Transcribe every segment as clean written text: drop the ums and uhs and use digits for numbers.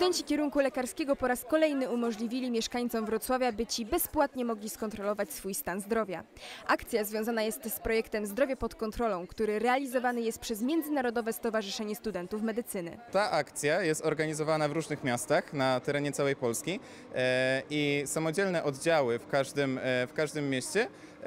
Studenci kierunku lekarskiego po raz kolejny umożliwili mieszkańcom Wrocławia, by ci bezpłatnie mogli skontrolować swój stan zdrowia. Akcja związana jest z projektem Zdrowie pod kontrolą, który realizowany jest przez Międzynarodowe Stowarzyszenie Studentów Medycyny. Ta akcja jest organizowana w różnych miastach na terenie całej Polski i samodzielne oddziały w każdym mieście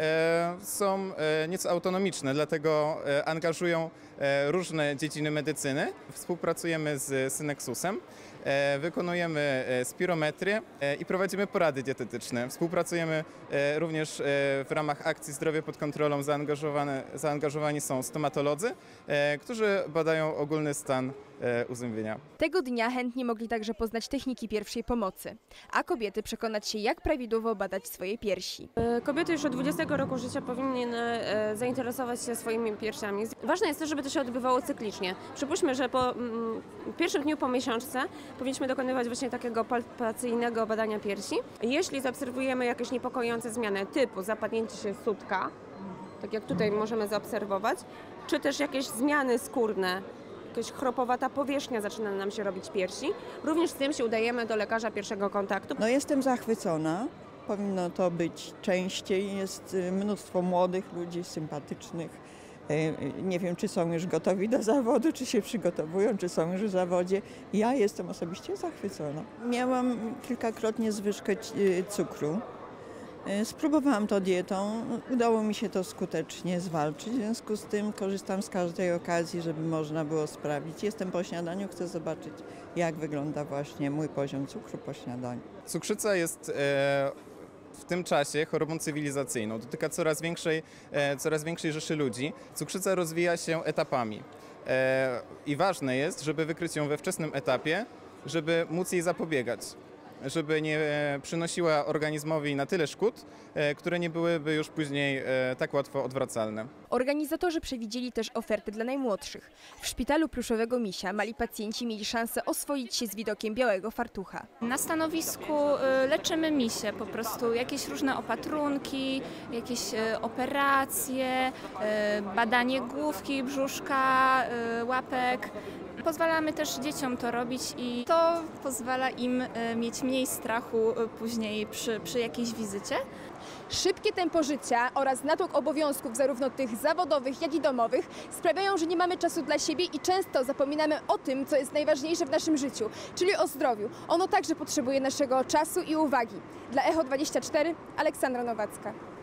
są nieco autonomiczne, dlatego angażują różne dziedziny medycyny. Współpracujemy z Synexusem, wykonujemy spirometrię i prowadzimy porady dietetyczne. Współpracujemy również w ramach akcji Zdrowie pod kontrolą. Zaangażowani są stomatolodzy, którzy badają ogólny stan uzębienia. Tego dnia chętni mogli także poznać techniki pierwszej pomocy, a kobiety przekonać się, jak prawidłowo badać swoje piersi. Kobiety już od 20 roku życia powinny zainteresować się swoimi piersiami. Ważne jest też, żeby to się odbywało cyklicznie. Przypuśćmy, że po pierwszym dniu po miesiączce powinniśmy dokonywać właśnie takiego palpacyjnego badania piersi. Jeśli zaobserwujemy jakieś niepokojące zmiany typu zapadnięcie się sutka, tak jak tutaj możemy zaobserwować, czy też jakieś zmiany skórne, jakaś chropowata powierzchnia zaczyna nam się robić piersi, również z tym się udajemy do lekarza pierwszego kontaktu. No jestem zachwycona. Powinno to być częściej. Jest mnóstwo młodych ludzi, sympatycznych. Nie wiem, czy są już gotowi do zawodu, czy się przygotowują, czy są już w zawodzie. Ja jestem osobiście zachwycona. Miałam kilkakrotnie zwyżkę cukru. Spróbowałam to dietą, udało mi się to skutecznie zwalczyć, w związku z tym korzystam z każdej okazji, żeby można było sprawdzić. Jestem po śniadaniu, chcę zobaczyć, jak wygląda właśnie mój poziom cukru po śniadaniu. Cukrzyca jest w tym czasie chorobą cywilizacyjną. Dotyka coraz większej rzeszy ludzi. Cukrzyca rozwija się etapami i ważne jest, żeby wykryć ją we wczesnym etapie, żeby móc jej zapobiegać, żeby nie przynosiła organizmowi na tyle szkód, które nie byłyby już później tak łatwo odwracalne. Organizatorzy przewidzieli też oferty dla najmłodszych. W szpitalu Pluszowego Misia mali pacjenci mieli szansę oswoić się z widokiem białego fartucha. Na stanowisku leczymy misie, po prostu jakieś różne opatrunki, jakieś operacje, badanie główki, brzuszka, łapek. Pozwalamy też dzieciom to robić i to pozwala im mieć mniej strachu później przy jakiejś wizycie. Szybkie tempo życia oraz natłok obowiązków, zarówno tych zawodowych, jak i domowych, sprawiają, że nie mamy czasu dla siebie i często zapominamy o tym, co jest najważniejsze w naszym życiu, czyli o zdrowiu. Ono także potrzebuje naszego czasu i uwagi. Dla Echo24 Aleksandra Nowacka.